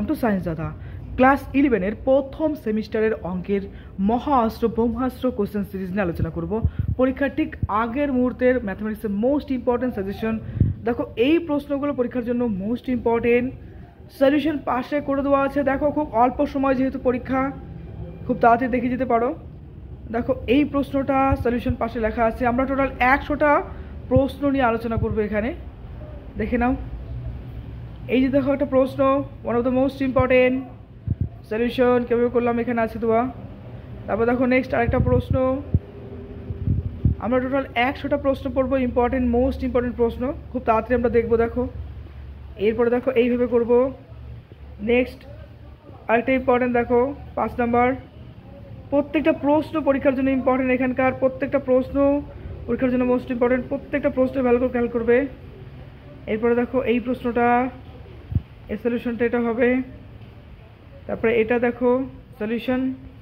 Two science দাদা। Class 11-এর প্রথম সেমিস্টারের অঙ্কের মহাস্ত্র ব্রহ্মাস্ত্র কোশ্চেন সিরিজ নিয়ে আলোচনা করব। পরীক্ষার ঠিক আগের মুহূর্তের ম্যাথমেটিক্সের মোস্ট ইম্পর্টেন্ট সাজেশন। দেখো এই প্রশ্নগুলো পরীক্ষার জন্য মোস্ট ইম্পর্টেন্ট, সলিউশন পাশে করে দেওয়া আছে। দেখো খুব অল্প সময় যেহেতু পরীক্ষা, খুব তাড়াতাড়ি দেখে যেতে পারো। দেখো এই প্রশ্নটা সলিউশন পাশে লেখা আছে। আমরা টোটাল 100টা প্রশ্ন নিয়ে আলোচনা করবো এখানে, দেখে নাও। এই যে দেখো একটা প্রশ্ন, one of the most important, solution কীভাবে করলাম এখানে আছে দেওয়া। তারপর দেখো নেক্সট আরেকটা প্রশ্ন। আমরা টোটাল 100টা প্রশ্ন পড়বো, ইম্পর্টেন্ট মোস্ট ইম্পর্টেন্ট প্রশ্ন, খুব তাড়াতাড়ি আমরা দেখবো। দেখো এরপরে দেখো এইভাবে করব। নেক্সট আরেকটা ইম্পর্টেন্ট, দেখো 5 নাম্বার। প্রত্যেকটা প্রশ্ন পরীক্ষার জন্য ইম্পর্টেন্ট, এখানকার প্রত্যেকটা প্রশ্ন পরীক্ষার জন্য মোস্ট ইম্পর্টেন্ট, প্রত্যেকটা প্রশ্ন ভালো করে খেয়াল করবে। এরপরে দেখো এই প্রশ্নটা, এই সলিউশনটা এটা হবে। তারপরে এটা দেখো সলিউশন।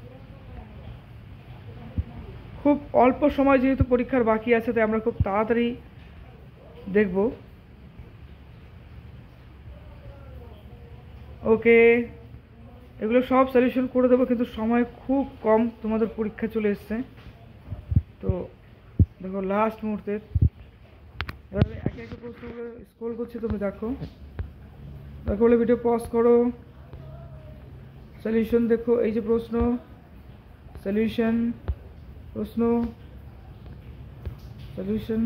খুব অল্প সময় যেহেতু পরীক্ষার বাকি আছে, তাই আমরা খুব তাড়াতাড়ি দেখব। ওকে, এগুলো সব সলিউশন করে দেবো, কিন্তু সময় খুব কম, তোমাদের পরীক্ষা চলে এসছে। তো দেখো লাস্ট মুহূর্তে এবার একে একে প্রশ্নগুলো স্ক্রল করছি, তুমি দেখো। দেখো বলে ভিডিও পজ করো, সলিউশন দেখো। এই যে প্রশ্ন, সলিউশন, প্রশ্ন, সলিউশন।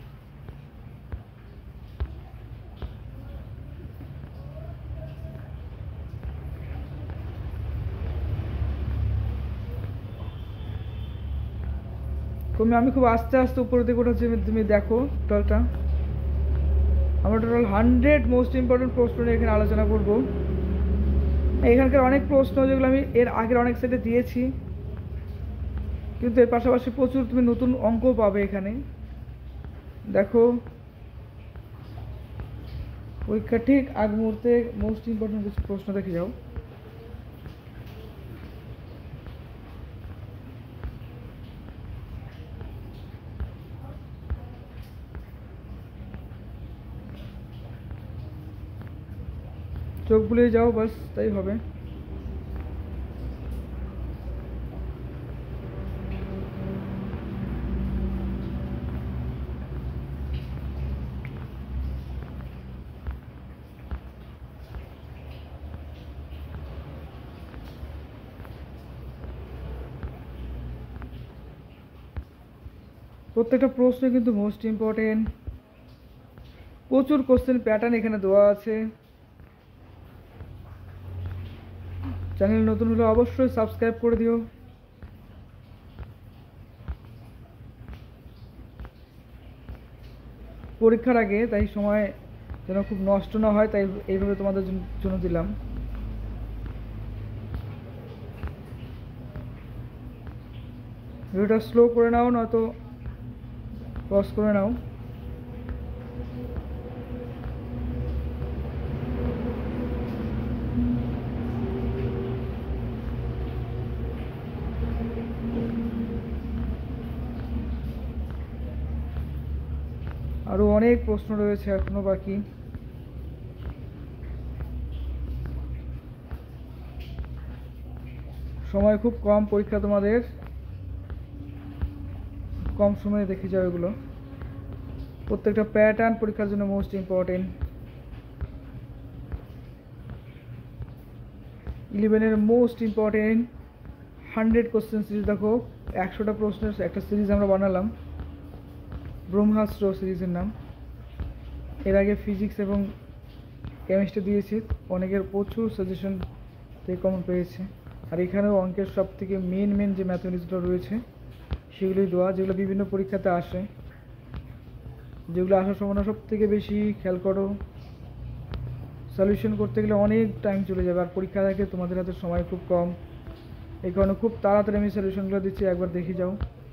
আমি খুব আস্তে আস্তে উপরের দিকে উঠাচ্ছি, তুমি দেখো টোটালটা। আমরা টোটাল 100 মোস্ট ইম্পর্টেন্ট প্রশ্ন নিয়ে এখানে আলোচনা করব। এখানকার অনেক প্রশ্ন যেগুলো আমি এর আগের অনেক সাইডে দিয়েছি, কিন্তু এর পাশাপাশি প্রচুর তুমি নতুন অঙ্ক পাবে এখানে। দেখো পরীক্ষা ঠিক আগ মুহূর্তে মোস্ট ইম্পর্টেন্ট কিছু প্রশ্ন দেখে যাও। চোখ বুলিয়ে যাও, বাস তাই হবে। প্রত্যেকটা প্রশ্ন কিন্তু মোস্ট ইম্পর্টেন্ট, প্রচুর কোশ্চেন প্যাটার্ন এখানে দেওয়া আছে। চ্যানেল নতুন হলে অবশ্যই সাবস্ক্রাইব করে দিও। পরীক্ষার আগে তাই সময় যেন খুব নষ্ট না হয়, তাই এইভাবে তোমাদের জন্য দিলাম। ভিডিওটা স্লো করে নাও, নয়তো পজ করে নাও। আরো অনেক প্রশ্ন রয়েছে এখনো বাকি। সময় খুব কম, পরীক্ষা তোমাদের কম সময়ে দেখে যাও এগুলো। প্রত্যেকটা প্যাটার্ন পরীক্ষার জন্য মোস্ট ইম্পর্টেন্ট। 11-এর মোস্ট ইম্পর্টেন্ট 100 কোশ্চেন সিরিজ। দেখো 100টা প্রশ্নের একটা সিরিজ আমরা বানালাম, ব্রহ্মাস্ত্র সিরিজের নাম। এর আগে ফিজিক্স এবং কেমিস্ট্রি দিয়েছি, অনেকের প্রচুর সাজেশন থেকে কমন পেয়েছে। আর এখানেও অঙ্কের সব থেকে মেন যে ম্যাথমেটিক্সগুলো রয়েছে সেগুলোই দেওয়া, যেগুলো বিভিন্ন পরীক্ষাতে আসে, যেগুলো আসার সম্ভাবনা সব থেকে বেশি। খেয়াল করো, সলিউশন করতে গেলে অনেক টাইম চলে যাবে, আর পরীক্ষা থাকে তোমাদের হাতে সময় খুব কম। এই কারণে খুব তাড়াতাড়ি আমি সলিউশনগুলো দিচ্ছি, একবার দেখে যাও।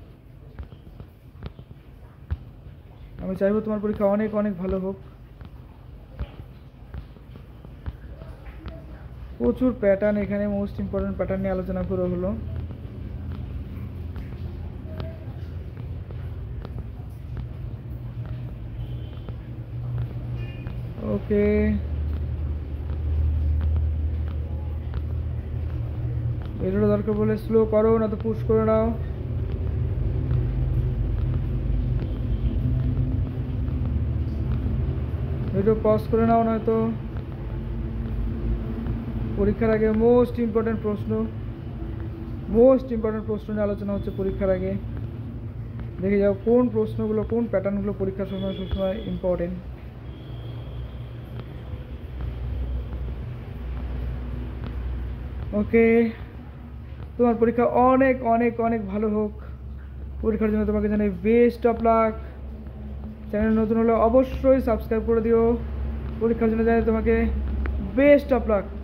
আমি চাইবো তোমার পরীক্ষা অনেক অনেক ভালো হোক। প্রচুর প্যাটার্ন এখানে, মোস্ট ইম্পর্টেন্ট প্যাটার্ন নিয়ে আলোচনা করা হলো। ওকে, ভিডিওটা দরকার বলে স্লো করো, না তো পুশ করে নাও। ভিডিও পজ করে নাও, নয়তো পরীক্ষার আগে মোস্ট ইম্পর্টেন্ট প্রশ্ন নিয়ে আলোচনা হচ্ছে পরীক্ষার আগে। দেখে যাও কোন প্রশ্নগুলো, কোন প্যাটার্নগুলো পরীক্ষার সময় সবসময় ইম্পর্টেন্ট। ওকে, তোমার পরীক্ষা অনেক অনেক অনেক ভালো হোক। পরীক্ষার জন্য তোমাকে জানাই বেস্ট অফ লাক। চ্যানেল নতুন হলে অবশ্যই সাবস্ক্রাইব করে দিও। পরীক্ষার জন্য জানাই তোমাকে বেস্ট অফ লাক।